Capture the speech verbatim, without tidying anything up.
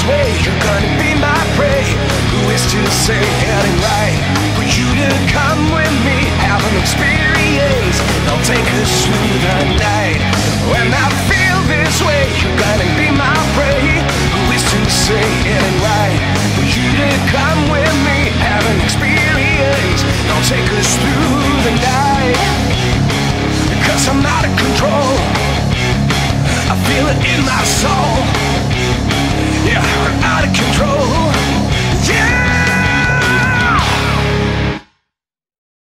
way, you're gonna be my prey. Who is to say it ain't right for you to come with me, have an experience that'll take us through the night? When I feel this way, you're gonna be my prey. Who is to say it ain't right for you to come with me, have an experience that'll take us through the night? Cause I'm out of control, I feel it in my soul.